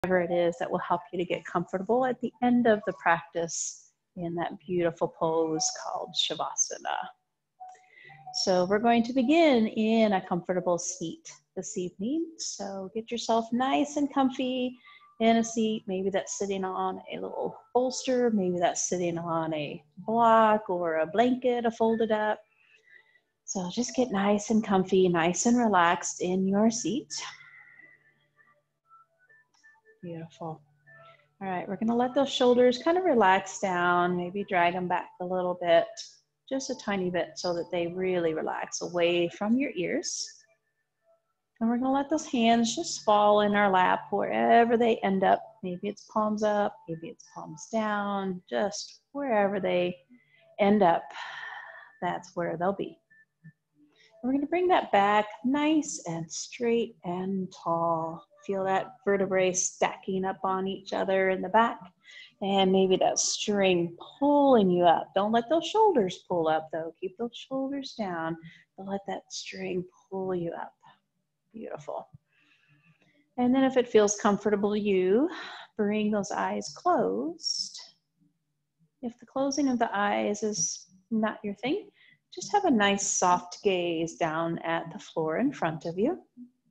whatever it is that will help you to get comfortable at the end of the practice in that beautiful pose called Shavasana. So we're going to begin in a comfortable seat this evening. So get yourself nice and comfy in a seat. Maybe that's sitting on a little bolster. Maybe that's sitting on a block or a blanket, folded up. So just get nice and comfy, nice and relaxed in your seat. Beautiful. All right, we're gonna let those shoulders kind of relax down, maybe drag them back a little bit, just a tiny bit so that they really relax away from your ears. And we're gonna let those hands just fall in our lap wherever they end up. Maybe it's palms up, maybe it's palms down, just wherever they end up, that's where they'll be. We're going to bring that back nice and straight and tall. Feel that vertebrae stacking up on each other in the back. And maybe that string pulling you up. Don't let those shoulders pull up though. Keep those shoulders down, but let that string pull you up. Beautiful. And then if it feels comfortable to you, bring those eyes closed. If the closing of the eyes is not your thing, just have a nice soft gaze down at the floor in front of you.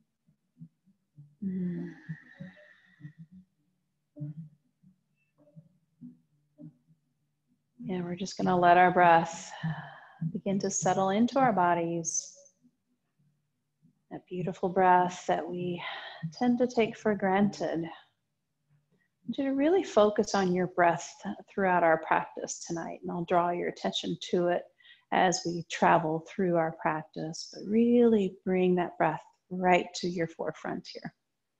And we're just going to let our breath begin to settle into our bodies. That beautiful breath that we tend to take for granted. To really focus on your breath throughout our practice tonight, and I'll draw your attention to it as we travel through our practice, but really bring that breath right to your forefront here.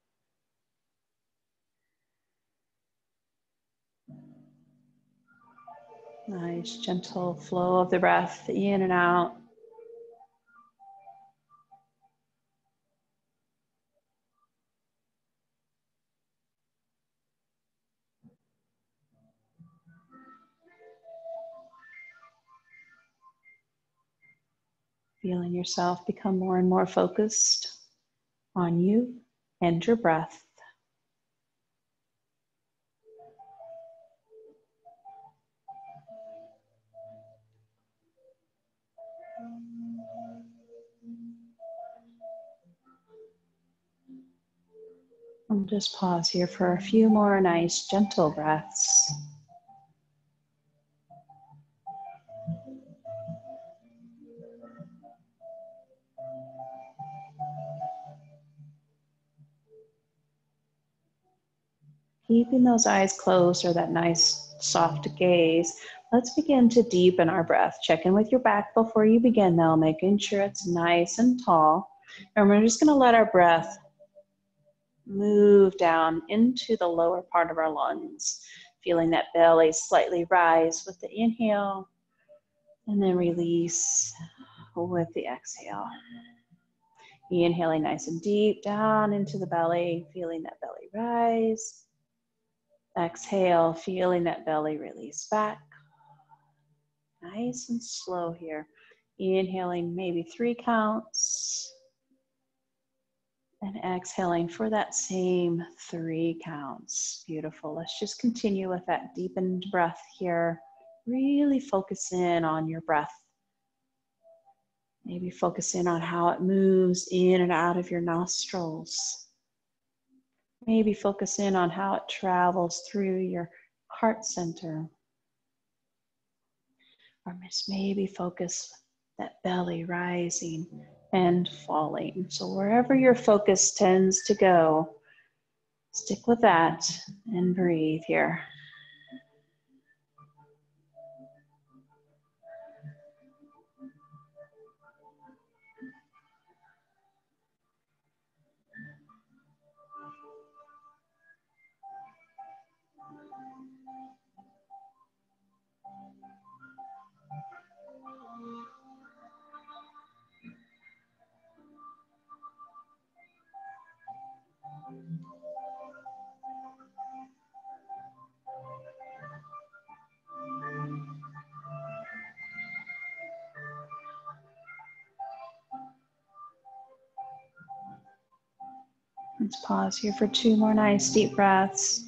Nice, gentle flow of the breath in and out. Feeling yourself become more and more focused on you and your breath. And just pause here for a few more nice, gentle breaths. Keeping those eyes closed or that nice soft gaze, let's begin to deepen our breath. Check in with your back before you begin though, making sure it's nice and tall. And we're just gonna let our breath move down into the lower part of our lungs, feeling that belly slightly rise with the inhale and then release with the exhale. Inhaling nice and deep down into the belly, feeling that belly rise. Exhale, feeling that belly release back. Nice and slow here. Inhaling maybe 3 counts. And exhaling for that same 3 counts. Beautiful. Let's just continue with that deepened breath here. Really focus in on your breath. Maybe focus in on how it moves in and out of your nostrils. Maybe focus in on how it travels through your heart center. Or just maybe focus that belly rising and falling. So wherever your focus tends to go, stick with that and breathe here. Let's pause here for 2 more nice deep breaths.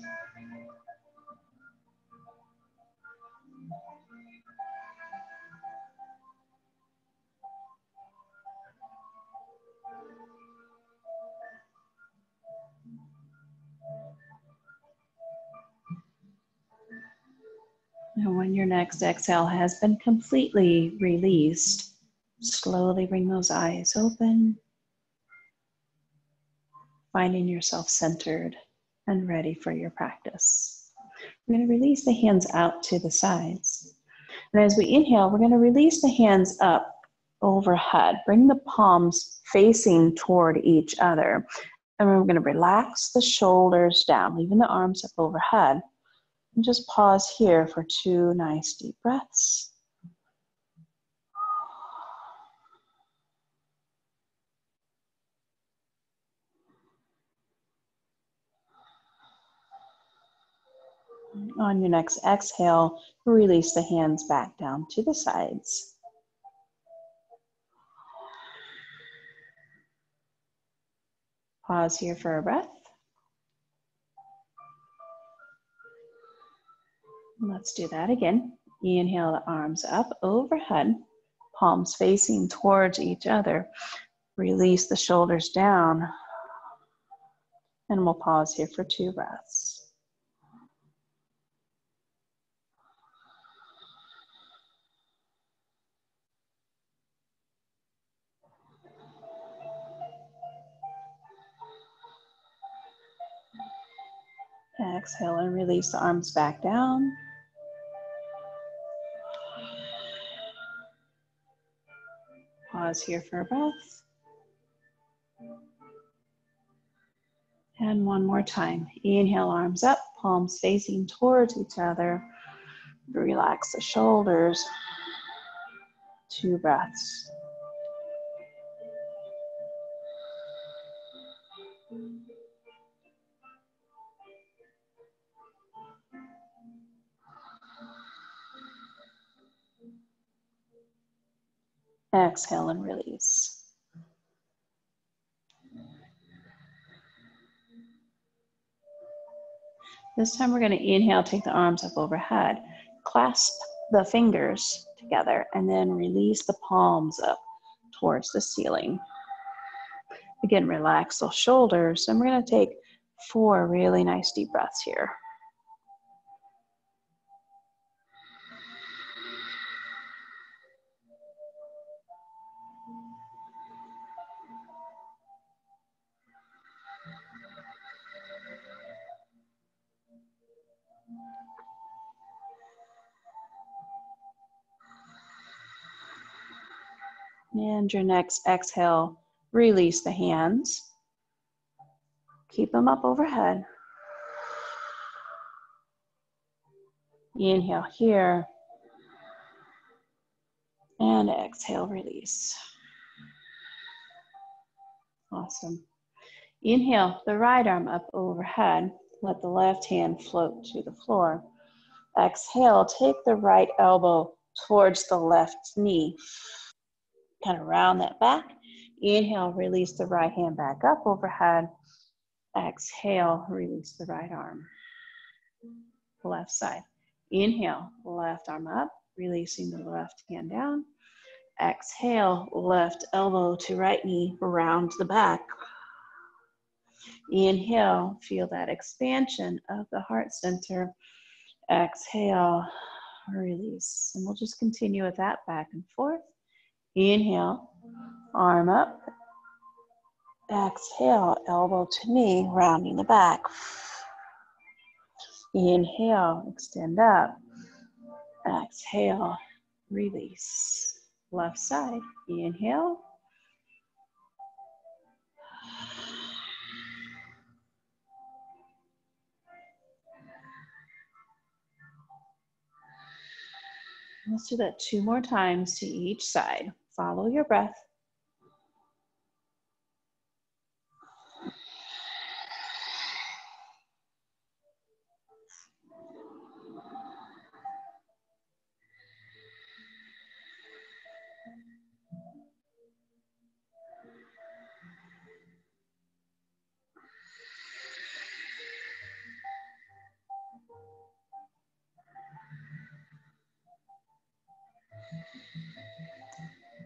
And when your next exhale has been completely released, slowly bring those eyes open, finding yourself centered and ready for your practice. We're going to release the hands out to the sides. And as we inhale, we're going to release the hands up overhead. Bring the palms facing toward each other. And we're going to relax the shoulders down, leaving the arms up overhead. And just pause here for 2 nice deep breaths. On your next exhale, release the hands back down to the sides. Pause here for a breath. Let's do that again. Inhale the arms up overhead, palms facing towards each other. Release the shoulders down. And we'll pause here for 2 breaths. Exhale and release the arms back down. Pause here for a breath. And one more time. Inhale, arms up, palms facing towards each other. Relax the shoulders. 2 breaths. Exhale and release. This time we're going to inhale, take the arms up overhead, clasp the fingers together, and then release the palms up towards the ceiling. Again, relax those shoulders, and we're going to take 4 really nice deep breaths here. And your next exhale, release the hands. Keep them up overhead. Inhale here. And exhale, release. Awesome. Inhale the right arm up overhead. Let the left hand float to the floor. Exhale, take the right elbow towards the left knee. Kind of round that back. Inhale, release the right hand back up overhead. Exhale, release the right arm. Left side. Inhale, left arm up, releasing the left hand down. Exhale, left elbow to right knee, round the back. Inhale, feel that expansion of the heart center. Exhale, release. And we'll just continue with that back and forth. Inhale, arm up. Exhale, elbow to knee, rounding the back. Inhale, extend up. Exhale, release. Left side, inhale. Let's do that 2 more times to each side. Follow your breath.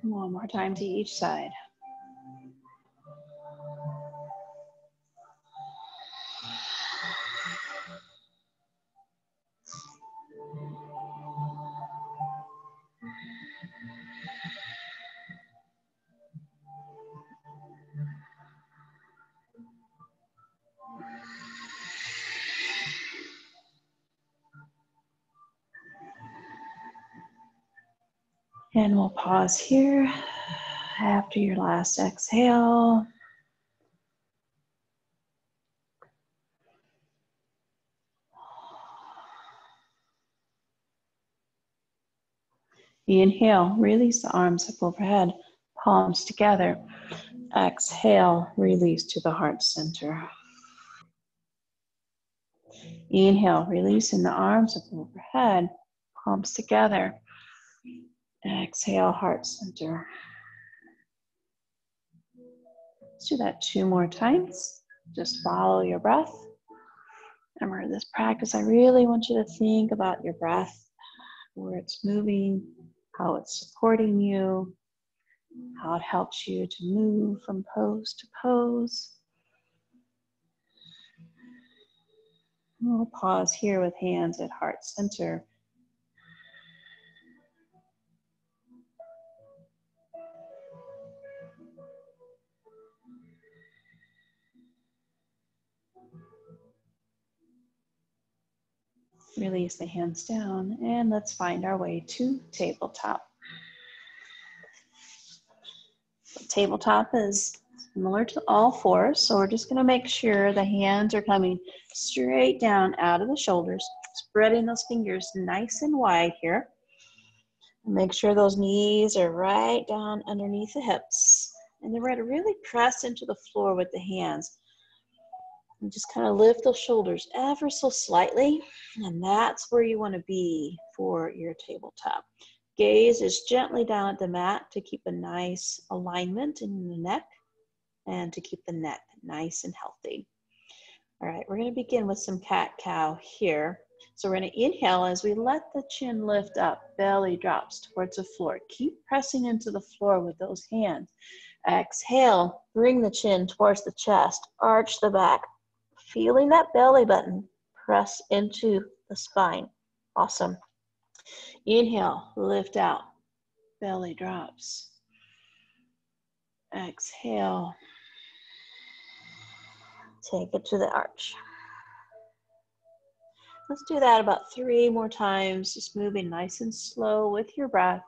One more time to each side. And we'll pause here after your last exhale. Inhale, release the arms up overhead, palms together. Exhale, release to the heart center. Inhale, releasing the arms up overhead, palms together. Exhale, heart center. Let's do that 2 more times. Just follow your breath. Remember this practice, I really want you to think about your breath, where it's moving, how it's supporting you, how it helps you to move from pose to pose. We'll pause here with hands at heart center. Release the hands down, and let's find our way to tabletop. Tabletop is similar to all fours, so we're just going to make sure the hands are coming straight down out of the shoulders, spreading those fingers nice and wide here. Make sure those knees are right down underneath the hips, and then we're going to really press into the floor with the hands. And just kind of lift those shoulders ever so slightly, and that's where you want to be for your tabletop. Gaze is gently down at the mat to keep a nice alignment in the neck and to keep the neck nice and healthy. All right, we're going to begin with some cat-cow here. So we're going to inhale as we let the chin lift up, belly drops towards the floor. Keep pressing into the floor with those hands. Exhale, bring the chin towards the chest, arch the back. Feeling that belly button press into the spine. Awesome. Inhale, lift out, belly drops. Exhale, take it to the arch. Let's do that about 3 more times, just moving nice and slow with your breath.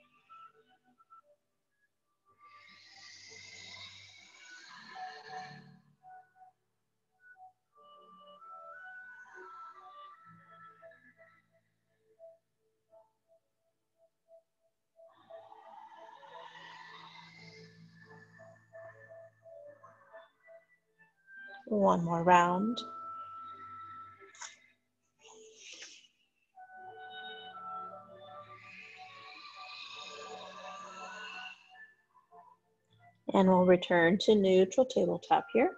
One more round. And we'll return to neutral tabletop here.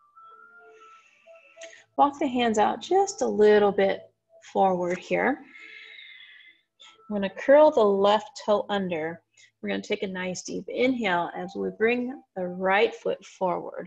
Walk the hands out just a little bit forward here. I'm going to curl the left toe under. We're going to take a nice deep inhale as we bring the right foot forward.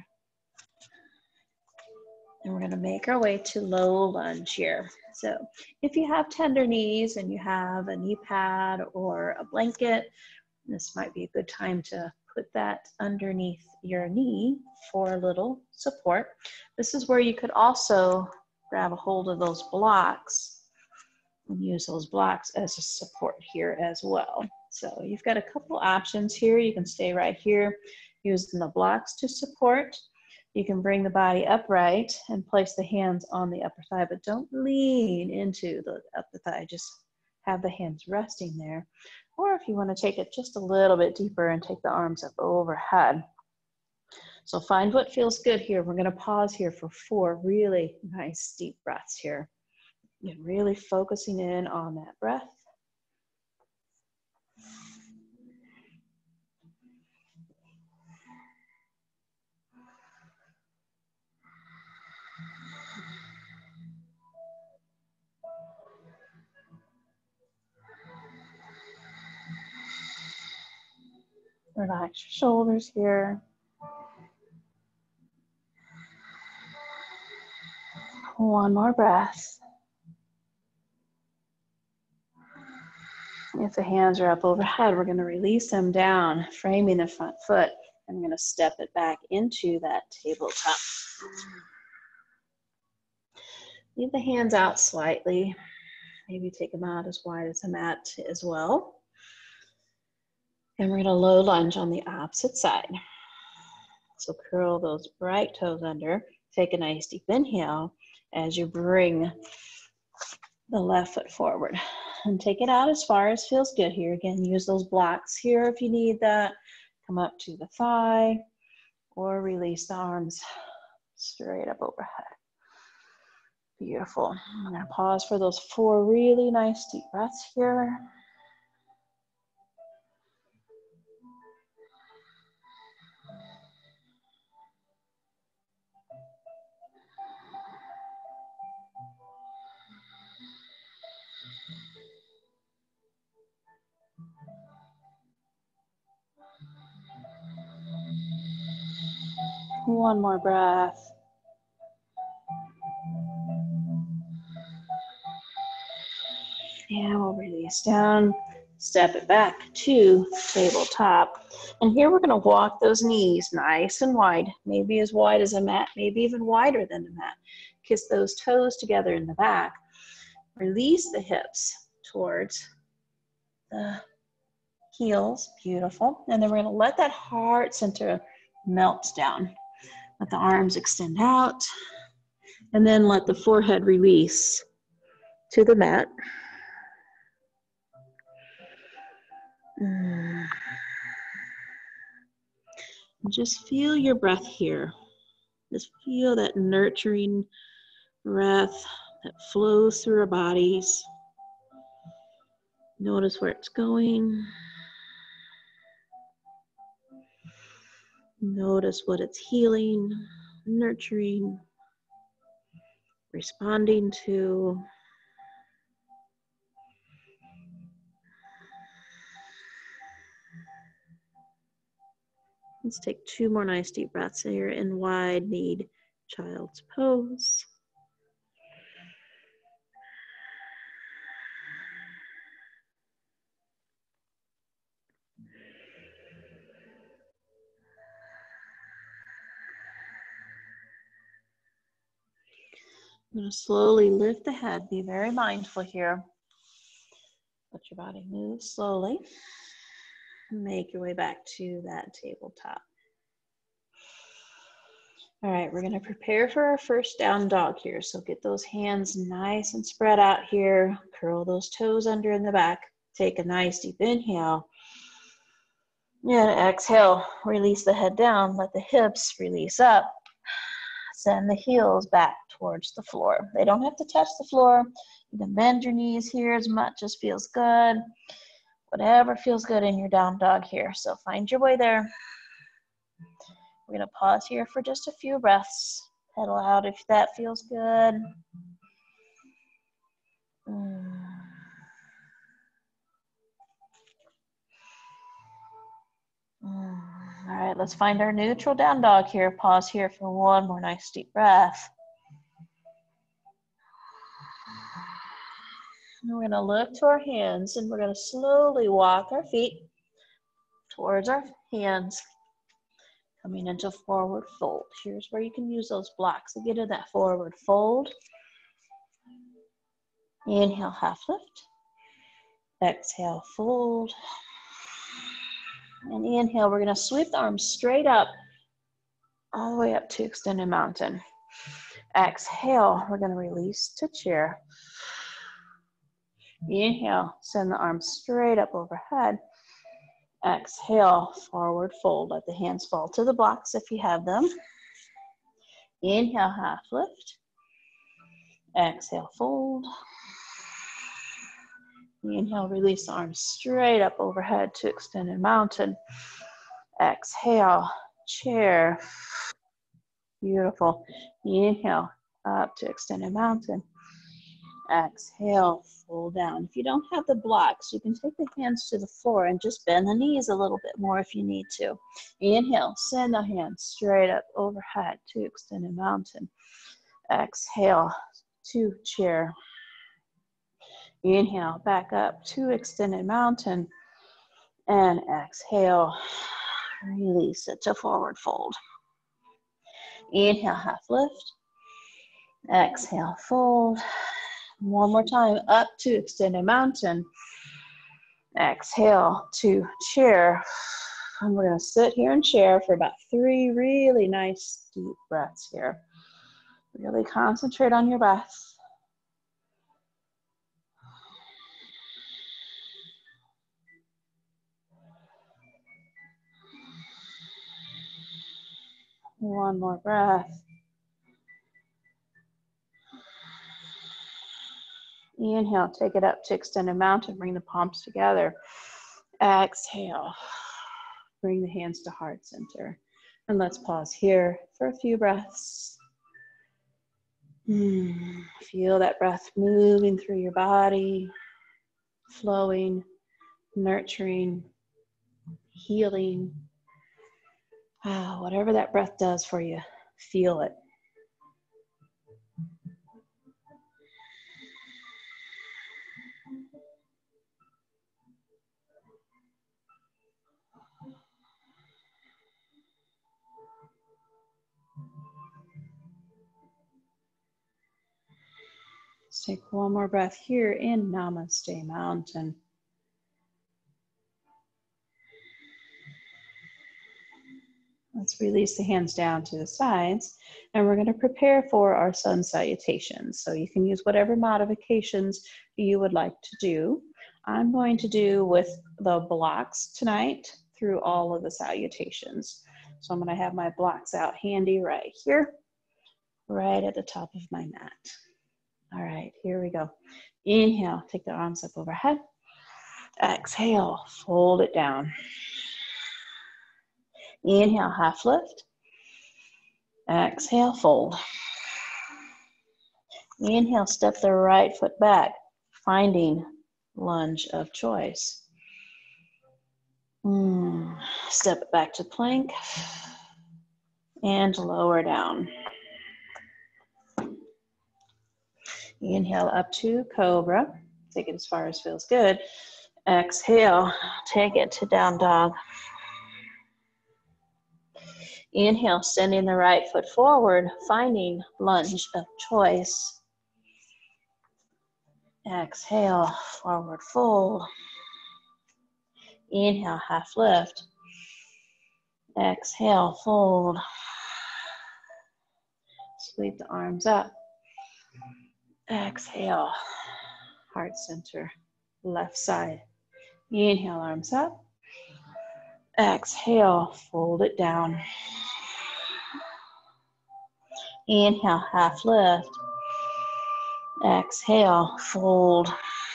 And we're going to make our way to low lunge here. So if you have tender knees and you have a knee pad or a blanket, this might be a good time to put that underneath your knee for a little support. This is where you could also grab a hold of those blocks and use those blocks as a support here as well. So you've got a couple options here. You can stay right here using the blocks to support. You can bring the body upright and place the hands on the upper thigh, but don't lean into the upper thigh. Just have the hands resting there. Or if you want to take it just a little bit deeper and take the arms up overhead. So find what feels good here. We're going to pause here for 4 really nice deep breaths here. You're really focusing in on that breath. Relax your shoulders here. One more breath. If the hands are up overhead, we're going to release them down, framing the front foot. I'm going to step it back into that tabletop. Leave the hands out slightly. Maybe take them out as wide as the mat as well. And we're going to low lunge on the opposite side. So curl those bright toes under. Take a nice deep inhale as you bring the left foot forward. And take it out as far as feels good here. Again, use those blocks here if you need that. Come up to the thigh or release the arms straight up overhead. Beautiful. I'm going to pause for those 4 really nice deep breaths here. One more breath. And we'll release down, step it back to tabletop. And here we're going to walk those knees nice and wide, maybe as wide as a mat, maybe even wider than the mat. Kiss those toes together in the back. Release the hips towards the heels. Beautiful. And then we're going to let that heart center melt down. Let the arms extend out. And then let the forehead release to the mat. And just feel your breath here. Just feel that nurturing breath that flows through our bodies. Notice where it's going. Notice what it's healing, nurturing, responding to. Let's take 2 more nice deep breaths here in wide-kneed child's pose. I'm going to slowly lift the head. Be very mindful here. Let your body move slowly. Make your way back to that tabletop. All right, we're going to prepare for our first down dog here. So get those hands nice and spread out here. Curl those toes under in the back. Take a nice deep inhale. And exhale, release the head down. Let the hips release up. Send the heels back towards the floor. They don't have to touch the floor. You can bend your knees here as much as feels good. Whatever feels good in your down dog here. So find your way there. We're going to pause here for just a few breaths. Pedal out if that feels good. All right, let's find our neutral down dog here. Pause here for 1 more nice deep breath. And we're going to look to our hands and we're going to slowly walk our feet towards our hands, coming into forward fold. Here's where you can use those blocks to get in that forward fold. Inhale, half lift. Exhale, fold. And inhale, we're going to sweep the arms straight up, all the way up to extended mountain. Exhale, we're going to release to chair. Inhale, send the arms straight up overhead. Exhale, forward fold. Let the hands fall to the blocks if you have them. Inhale, half lift. Exhale, fold. Inhale, release the arms straight up overhead to extended mountain. Exhale, chair. Beautiful. Inhale, up to extended mountain. Exhale, fold down. If you don't have the blocks, you can take the hands to the floor and just bend the knees a little bit more if you need to. Inhale, send the hands straight up overhead to extended mountain. Exhale, to chair. Inhale, back up to extended mountain. And exhale, release it to forward fold. Inhale, half lift. Exhale, fold. One more time, up to extended mountain. Exhale to chair. And we're going to sit here in chair for about 3 really nice deep breaths here. Really concentrate on your breath. One more breath. Inhale, take it up to extended mountain. Bring the palms together. Exhale. Bring the hands to heart center. And let's pause here for a few breaths. Feel that breath moving through your body, flowing, nurturing, healing. Whatever that breath does for you, feel it. Let's take one more breath here in Namaste Mountain. Let's release the hands down to the sides, and we're going to prepare for our sun salutations. So you can use whatever modifications you would like to do. I'm going to do with the blocks tonight through all of the salutations. So I'm going to have my blocks out handy right here, right at the top of my mat. All right, here we go. Inhale, take the arms up overhead. Exhale, fold it down. Inhale, half lift. Exhale, fold. Inhale, step the right foot back, finding lunge of choice. Step it back to plank and lower down. Inhale up to cobra. Take it as far as feels good. Exhale, take it to down dog. Inhale, sending the right foot forward, finding lunge of choice. Exhale, forward fold. Inhale, half lift. Exhale, fold. Sweep the arms up. Exhale, heart center, left side. Inhale, arms up. Exhale, fold it down. Inhale, half lift. Exhale, fold.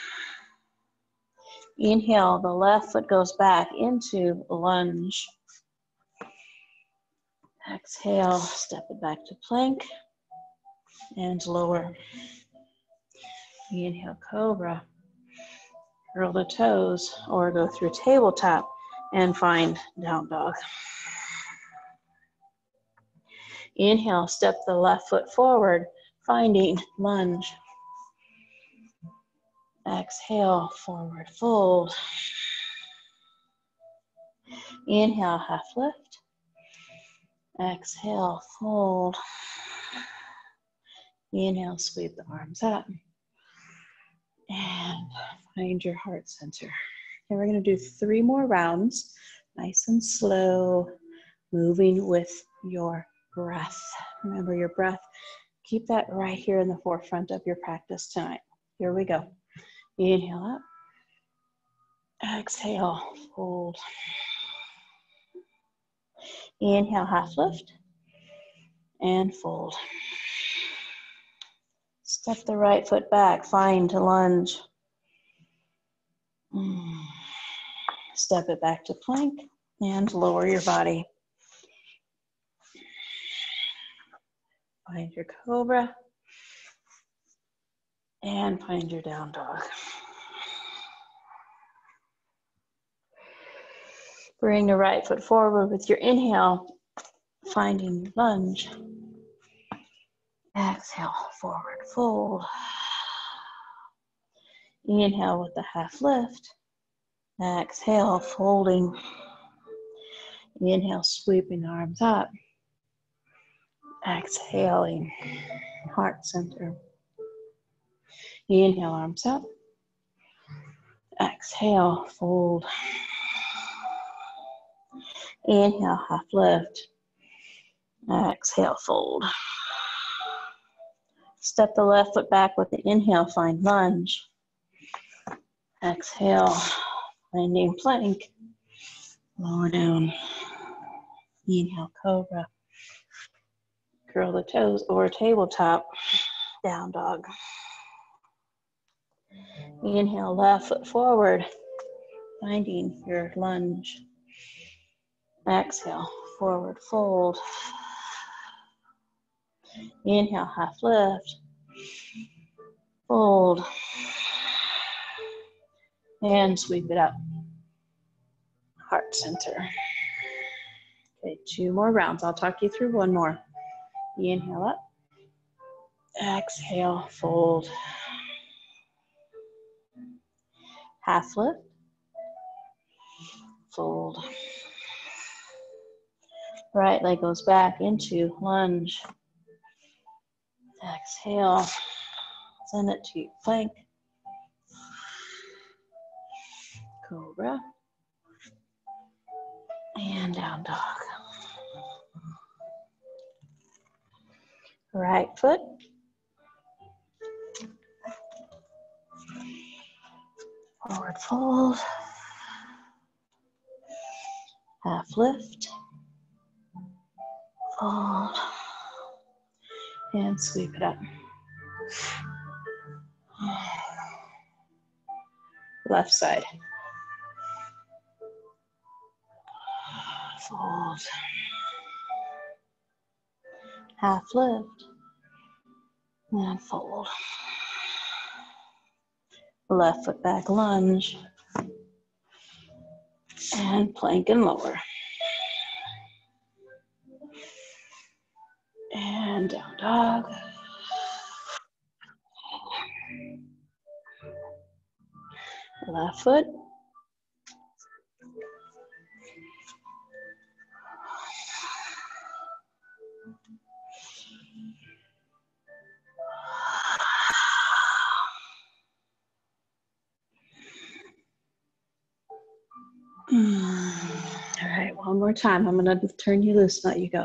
Inhale, the left foot goes back into lunge. Exhale, step it back to plank and lower. Inhale, cobra. Curl the toes or go through tabletop and find down dog. Inhale, step the left foot forward, finding lunge. Exhale, forward fold. Inhale, half lift. Exhale, fold. Inhale, sweep the arms up. And find your heart center. And we're going to do 3 more rounds, nice and slow, moving with your breath. Remember your breath. Keep that right here in the forefront of your practice tonight. Here we go. Inhale up. Exhale, fold. Inhale, half lift. And fold. Step the right foot back, find lunge. Step it back to plank and lower your body. Find your cobra. And find your down dog. Bring the right foot forward with your inhale, finding lunge. Exhale, forward fold. Inhale with the half lift. Exhale, folding. Inhale, sweeping the arms up. Exhaling, heart center. Inhale, arms up. Exhale, fold. Inhale, half lift. Exhale, fold. Step the left foot back with the inhale, find lunge. Exhale, landing plank. Lower down. Inhale, cobra. Curl the toes or tabletop. Down dog. Inhale, left foot forward. Finding your lunge. Exhale, forward fold. Inhale, half lift. Fold. And sweep it up. Heart center. Okay, 2 more rounds. I'll talk you through one more. Inhale up. Exhale, fold. Half lift. Fold. Right leg goes back into lunge. Exhale. Send it to your plank. Cobra. And down dog. Right foot. Forward fold. Half lift. Fold. And sweep it up. Left side. Fold. Half lift. And fold. Left foot back lunge. And plank and lower. And down dog. Left foot. All right, one more time. I'm going to turn you loose, let you go.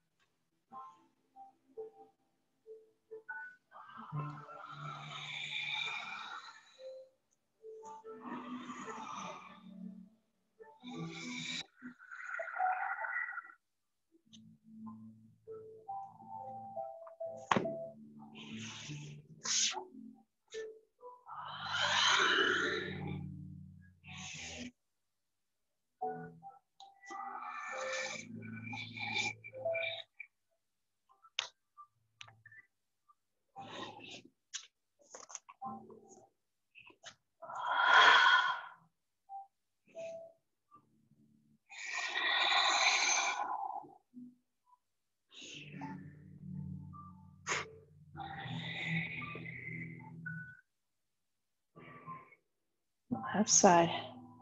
Left side.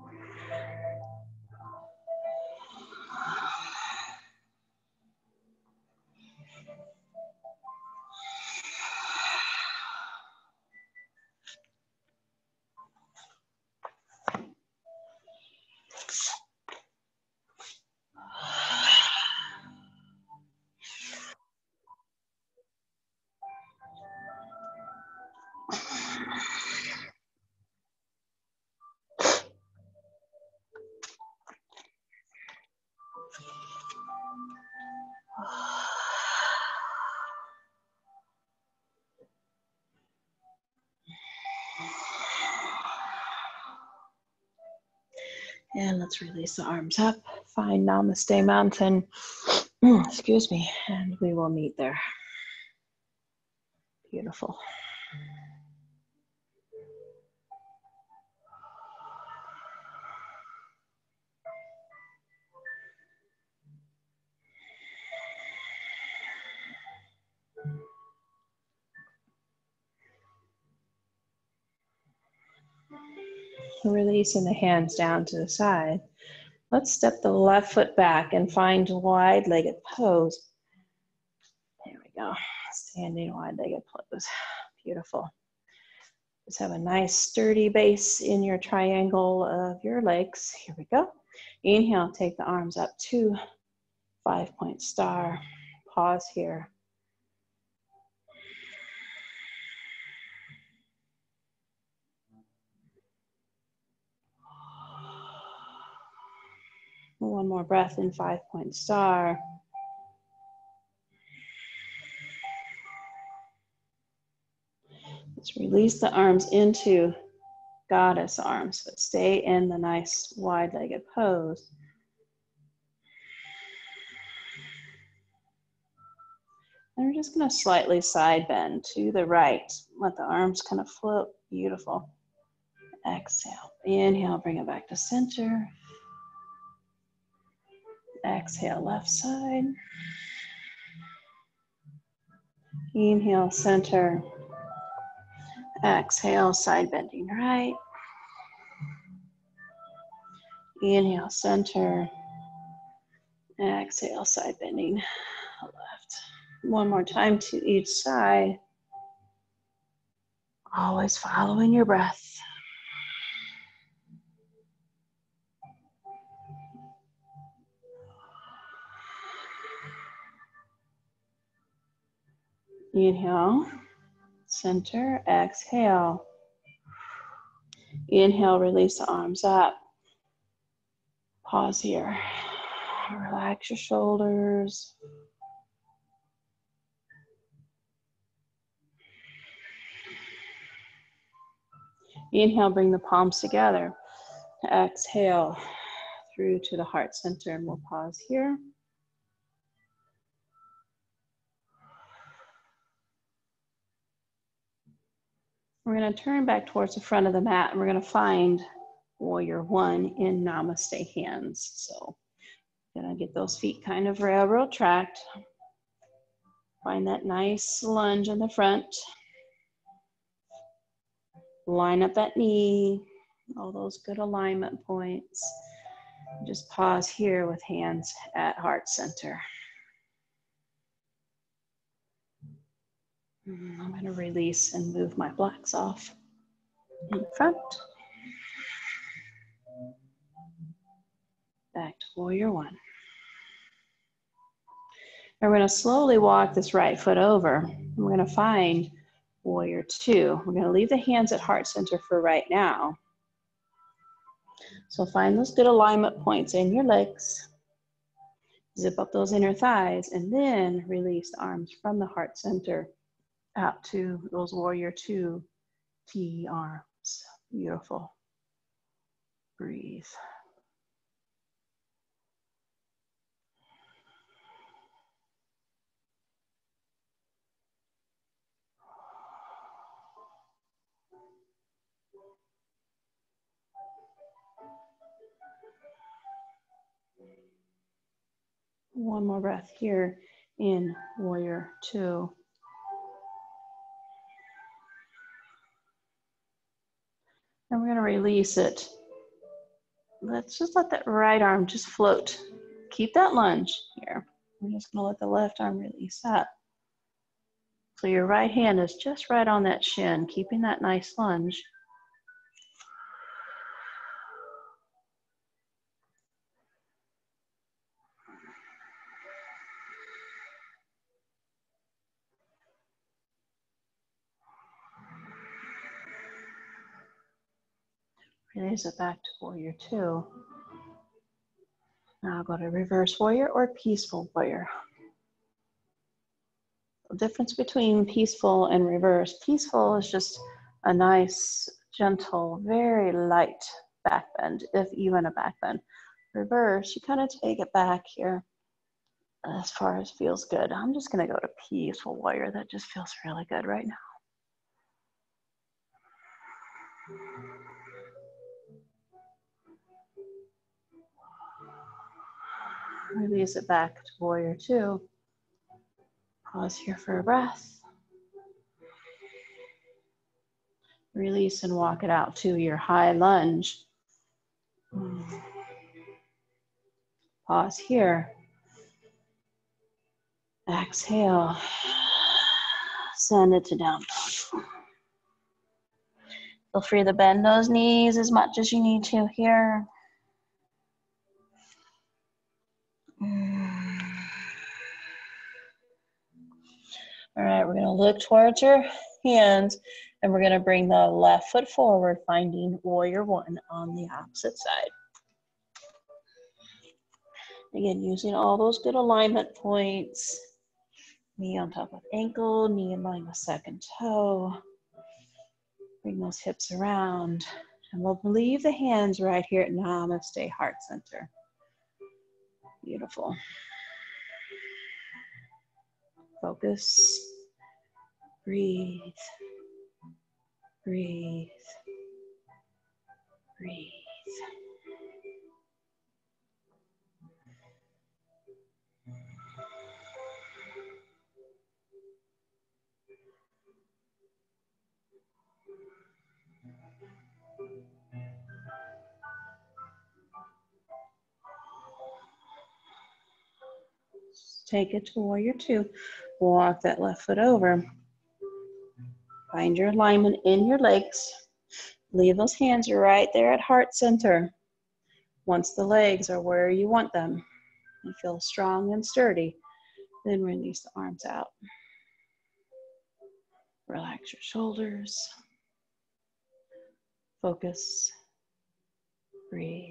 And let's release the arms up. Find Namaste Mountain. Excuse me. And we will meet there. Beautiful. Releasing the hands down to the side. Let's step the left foot back and find wide-legged pose. There we go. Standing wide-legged pose. Beautiful. Just have a nice sturdy base in your triangle of your legs. Here we go. Inhale, take the arms up to 5-point star. Pause here. One more breath in 5-point star. Let's release the arms into goddess arms, but stay in the nice wide-legged pose. And we're just going to slightly side bend to the right. Let the arms kind of float. Beautiful. Exhale. Inhale, bring it back to center. Exhale, left side. Inhale, center. Exhale, side bending right. Inhale, center. Exhale, side bending left. One more time to each side. Always following your breath. Inhale, center, exhale. Inhale, release the arms up. Pause here. Relax your shoulders. Inhale, bring the palms together. Exhale through to the heart center, and we'll pause here. We're going to turn back towards the front of the mat, and we're going to find Warrior One in Namaste hands. So I'm going to get those feet kind of railroad tracked. Find that nice lunge in the front. Line up that knee, all those good alignment points. Just pause here with hands at heart center. I'm going to release and move my blocks off in front. Back to Warrior One. And we're going to slowly walk this right foot over. We're going to find Warrior Two. We're going to leave the hands at heart center for right now. So find those good alignment points in your legs. Zip up those inner thighs and then release the arms from the heart center out to those Warrior Two T arms. Beautiful. Breathe. One more breath here in Warrior Two. And we're going to release it. Let's just let that right arm just float. Keep that lunge here. We're just going to let the left arm release that. So your right hand is just right on that shin, keeping that nice lunge. Release it back to Warrior Two. Now go to Reverse Warrior or Peaceful Warrior. The difference between peaceful and reverse. Peaceful is just a nice, gentle, very light back bend, if even a back bend. Reverse, you kind of take it back here as far as feels good. I'm just going to go to Peaceful Warrior. That just feels really good right now. Release it back to Warrior Two. Pause here for a breath. Release and walk it out to your high lunge. Pause here. Exhale. Send it to down dog. Feel free to bend those knees as much as you need to here. All right, we're gonna look towards your hands and we're gonna bring the left foot forward, finding warrior one on the opposite side. Again, using all those good alignment points. Knee on top of ankle, knee in line with second toe. Bring those hips around. And we'll leave the hands right here at Namaste, heart center. Beautiful. Focus. Breathe. Breathe. Breathe. Take it to warrior two. Walk that left foot over. Find your alignment in your legs. Leave those hands right there at heart center. Once the legs are where you want them, you feel strong and sturdy, then release the arms out. Relax your shoulders. Focus. Breathe.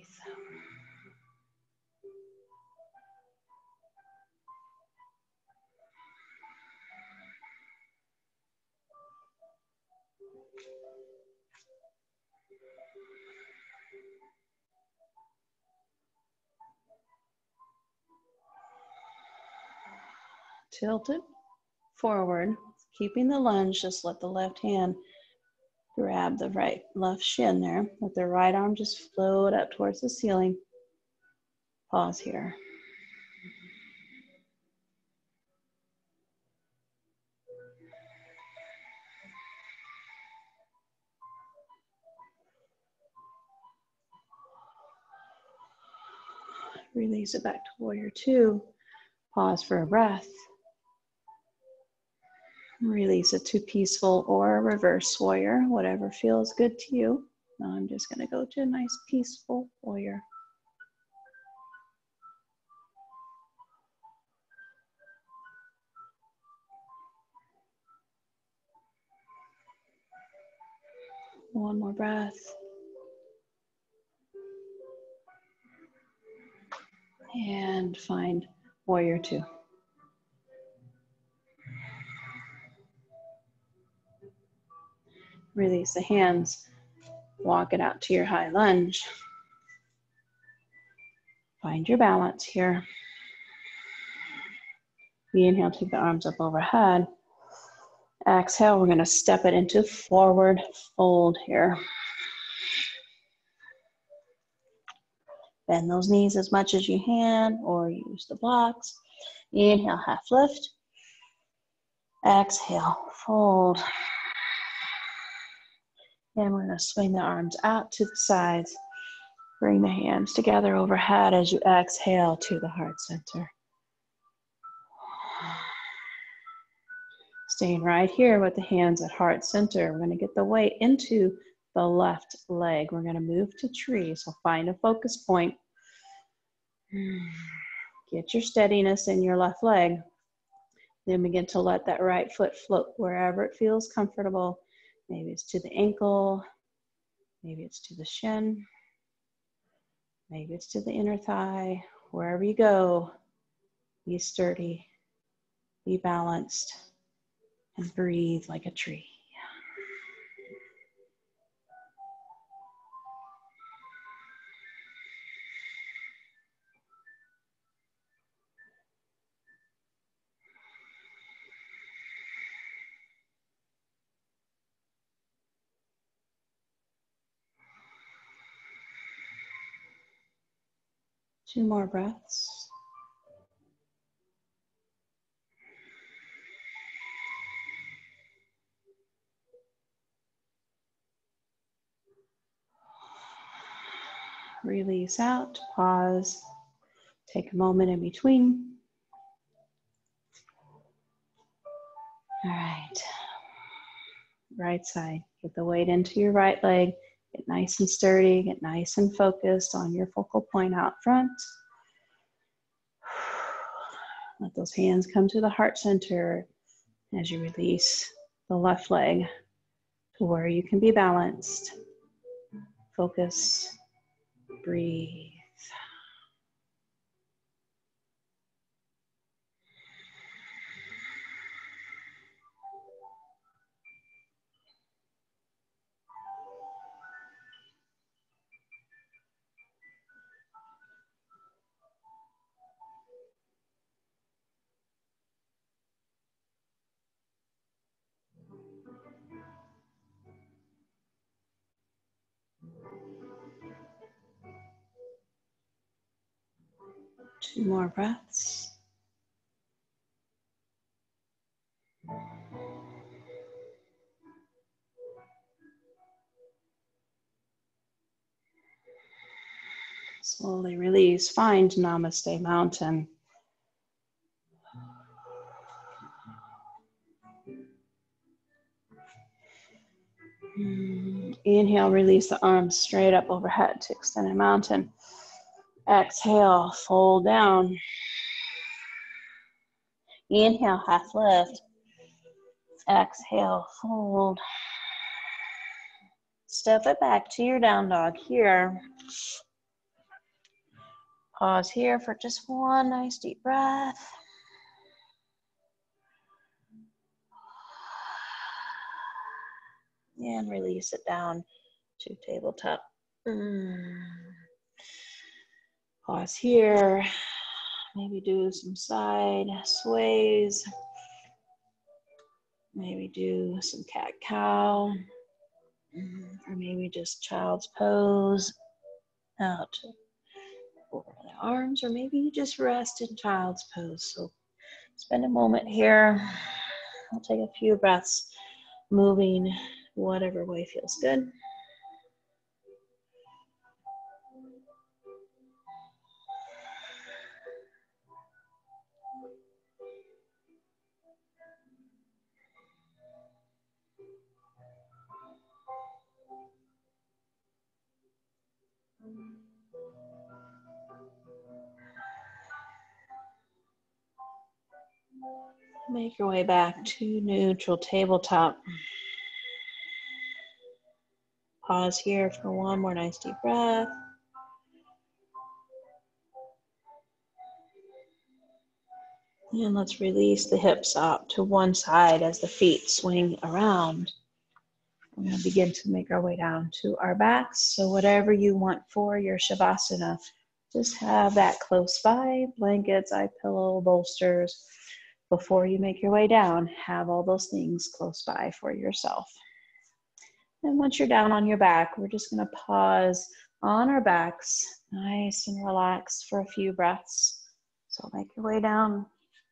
Tilt it forward, keeping the lunge. Just let the left hand grab the left shin there. Let the right arm just float up towards the ceiling. Pause here. Release it back to warrior two. Pause for a breath. Release it to peaceful or reverse warrior, whatever feels good to you. Now I'm just going to go to a nice peaceful warrior. One more breath. And find warrior two. Release the hands. Walk it out to your high lunge. Find your balance here. Inhale, take the arms up overhead. Exhale, we're going to step it into forward fold here. Bend those knees as much as you can or use the blocks. Inhale, half lift. Exhale, fold. And we're going to swing the arms out to the sides. Bring the hands together overhead as you exhale to the heart center. Staying right here with the hands at heart center. We're going to get the weight into the left leg. We're going to move to tree. So find a focus point. Get your steadiness in your left leg. Then begin to let that right foot float wherever it feels comfortable. Maybe it's to the ankle. Maybe it's to the shin. Maybe it's to the inner thigh. Wherever you go, be sturdy, be balanced, and breathe like a tree. Two more breaths. release out, pause, take a moment in between. All right, right side, get the weight into your right leg, get nice and sturdy, get nice and focused on your focal point out front. Let those hands come to the heart center as you release the left leg to where you can be balanced. Focus, breathe. 2 more breaths. Slowly release, find Namaste Mountain. Inhale, release the arms straight up overhead to extended mountain. Exhale, fold down. Inhale, half lift. Exhale, fold. Step it back to your down dog here. Pause here for just one nice deep breath. And release it down to tabletop. Pause here. Maybe do some side sways. Maybe do some cat-cow. Or maybe just child's pose out over the arms. Or maybe you just rest in child's pose. So spend a moment here. I'll take a few breaths, moving whatever way feels good. Make your way back to neutral tabletop. Pause here for one more nice deep breath. And let's release the hips up to one side as the feet swing around. We're going to begin to make our way down to our backs. So whatever you want for your Shavasana, just have that close by. Blankets, eye pillow, bolsters. Before you make your way down, have all those things close by for yourself. And once you're down on your back, we're just going to pause on our backs, nice and relaxed for a few breaths. So make your way down.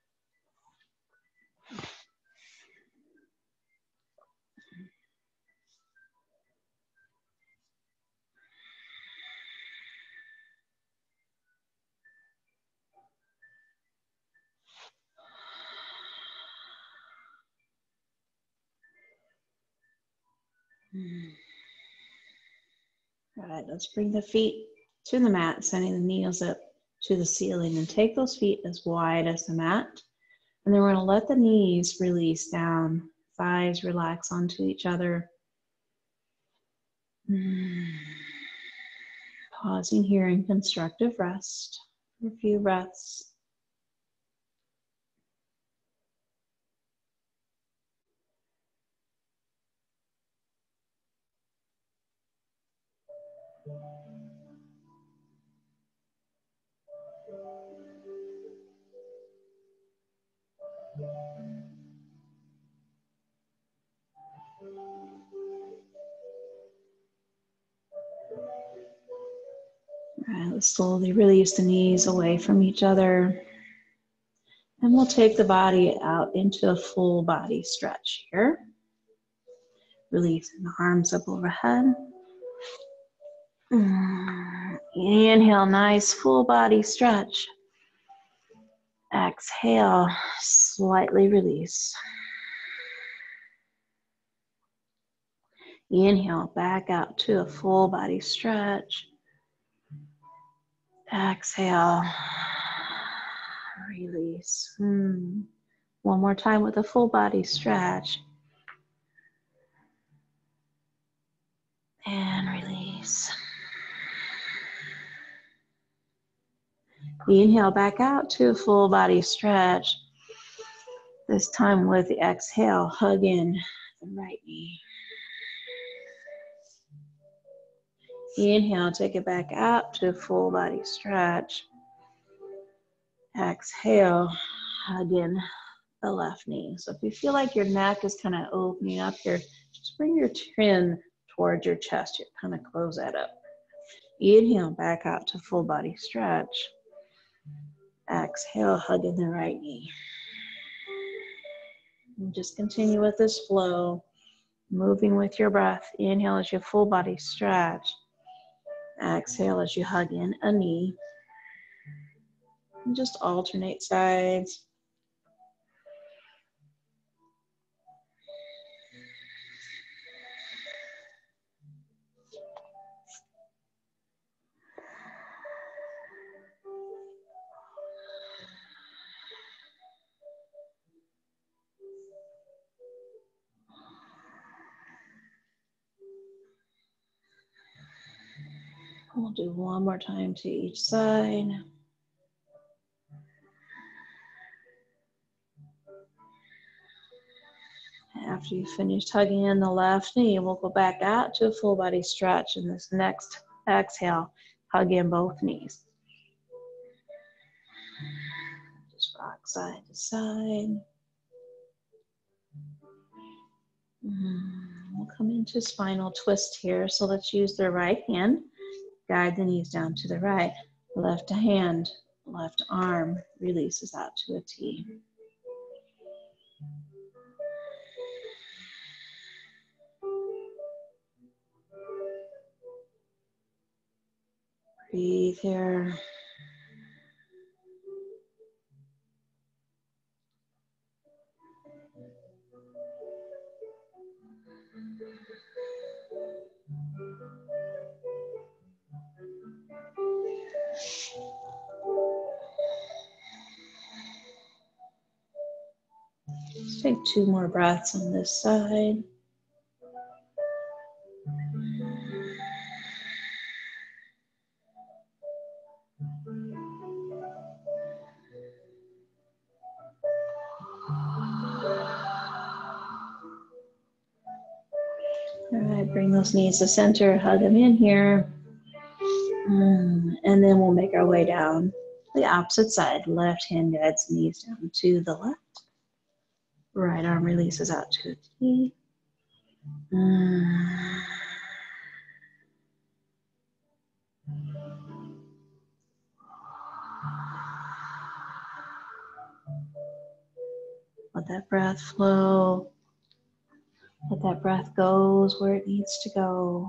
All right, let's bring the feet to the mat, sending the knees up to the ceiling, and take those feet as wide as the mat. And then we're going to let the knees release down, thighs relax onto each other. Pausing here in constructive rest for a few breaths. All right, let's slowly release the knees away from each other. And we'll take the body out into a full body stretch here. Releasing the arms up overhead. Inhale, nice full body stretch. Exhale, slightly release. Inhale, back out to a full body stretch. Exhale, release. One more time with a full body stretch. And release. Inhale back out to a full body stretch. This time with the exhale, hug in the right knee. Inhale, take it back out to a full body stretch. Exhale, hug in the left knee. So if you feel like your neck is kind of opening up here, just bring your chin towards your chest. You kind of close that up. Inhale, back out to full body stretch. Exhale, hug in the right knee. And just continue with this flow, moving with your breath. Inhale as you full body stretch. Exhale as you hug in a knee. And just alternate sides. We'll do one more time to each side. After you finish hugging in the left knee, we'll go back out to a full body stretch. And this next exhale, hug in both knees. Just rock side to side. We'll come into spinal twist here. So let's use the right hand. Guide the knees down to the right. Left hand, left arm releases out to a T. Breathe here. Let's take 2 more breaths on this side. All right, bring those knees to center, hug them in here. And then we'll make our way down the opposite side. Left hand guides knees down to the left. Right arm releases out to a T. Let that breath flow. Let that breath go where it needs to go.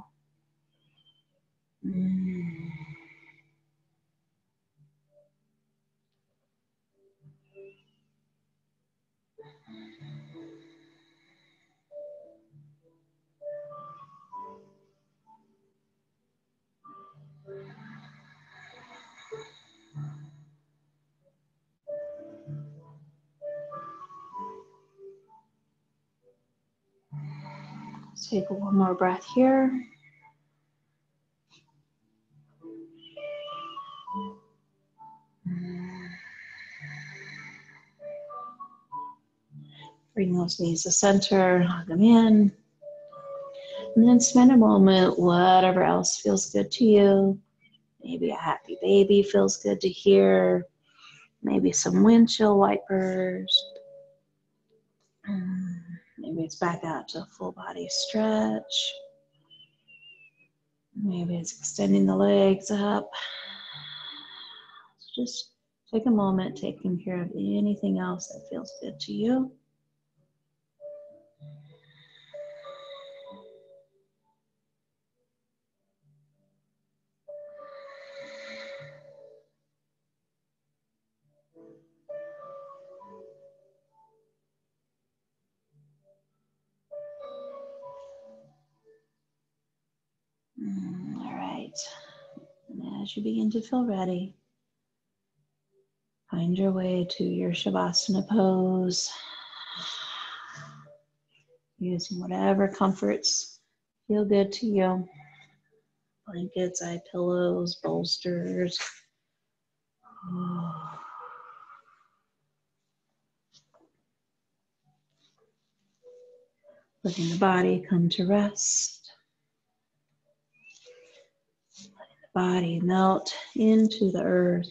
Let's take one more breath here. Bring those knees to center, hug them in. And then spend a moment, whatever else feels good to you. Maybe a happy baby feels good to hear. Maybe some windshield wipers. Maybe it's back out to a full body stretch. Maybe it's extending the legs up. So just take a moment, taking care of anything else that feels good to you. All right. And as you begin to feel ready, find your way to your Shavasana pose, using whatever comforts feel good to you. Blankets, eye pillows, bolsters. Letting the body come to rest. Letting the body melt into the earth.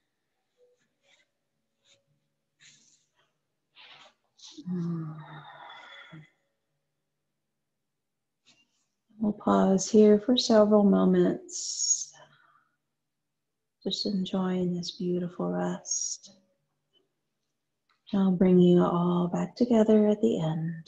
We'll pause here for several moments, just enjoying this beautiful rest. I'll bring you all back together at the end.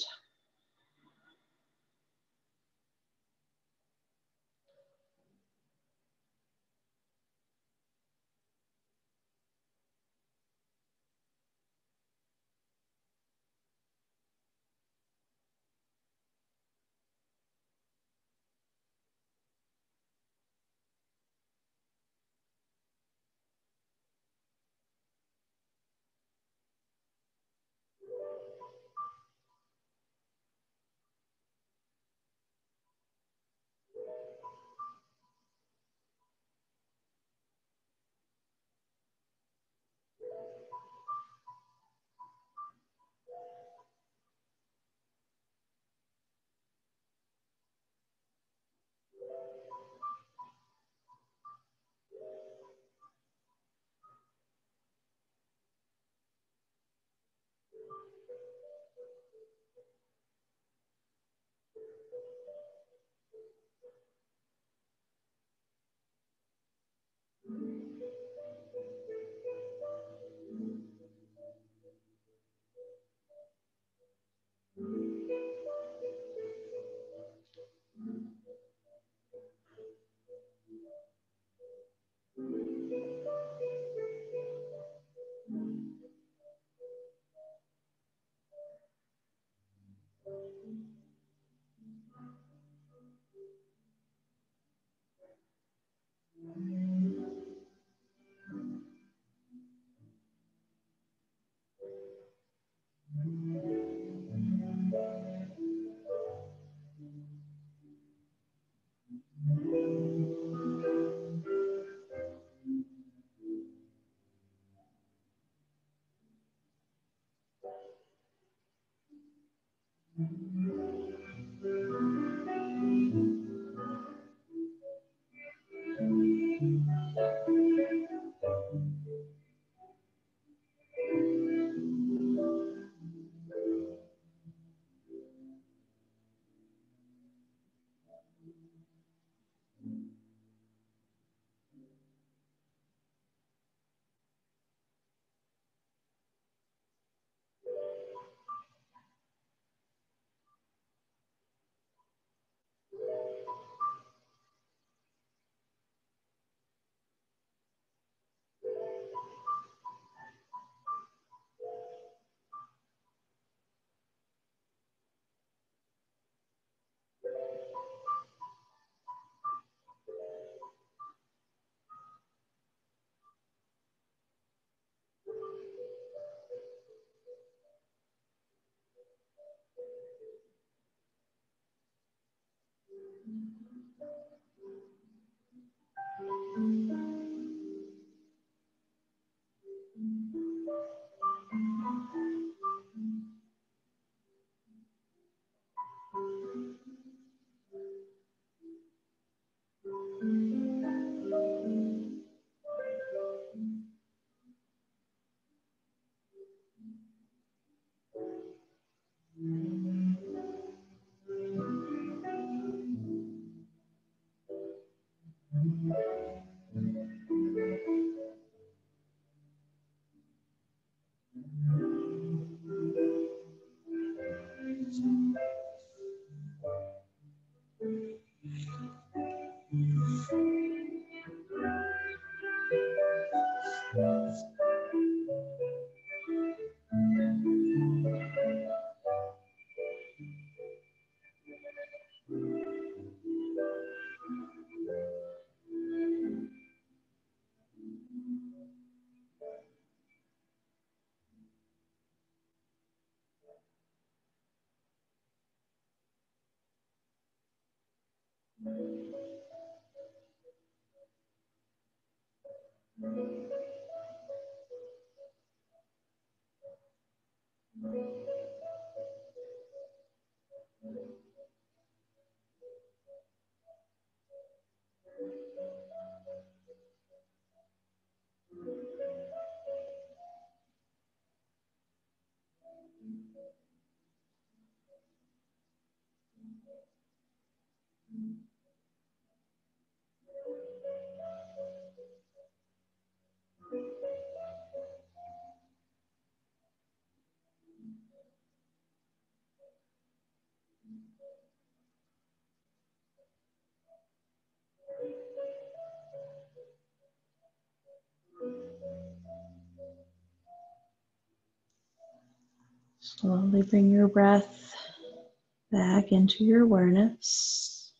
Slowly bring your breath back into your awareness.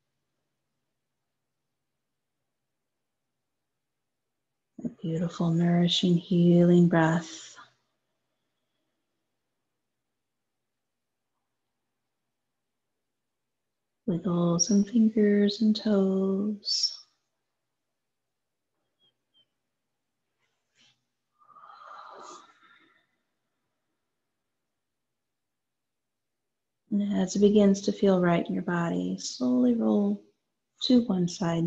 A beautiful, nourishing, healing breath. Wiggles and fingers and toes. And as it begins to feel right in your body, slowly roll to one side.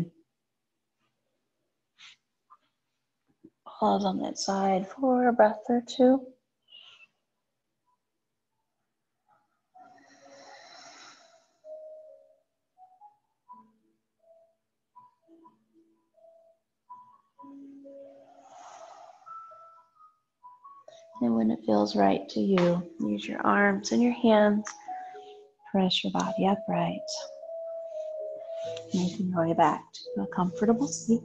Pause on that side for a breath or two. And when it feels right to you, use your arms and your hands. Press your body upright. Making your way back to a comfortable seat.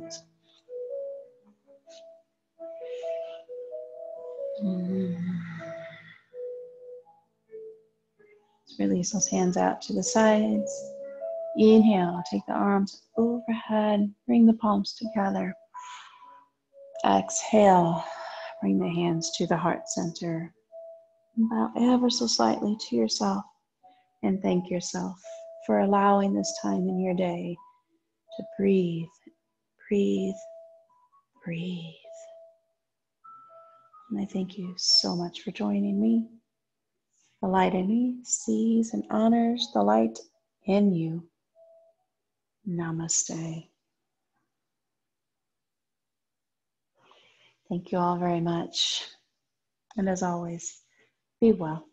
Let's release those hands out to the sides. Inhale, take the arms overhead, bring the palms together. Exhale, bring the hands to the heart center. Bow ever so slightly to yourself and thank yourself for allowing this time in your day to breathe, breathe, breathe. And I thank you so much for joining me. The light in me sees and honors the light in you. Namaste. Thank you all very much. And as always, be well.